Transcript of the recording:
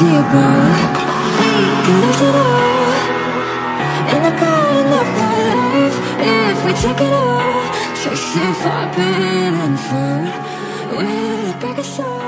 unforeseeable. Can lose it all, and I got enough for life. If we take it all, chasing far, and far, will it break us all?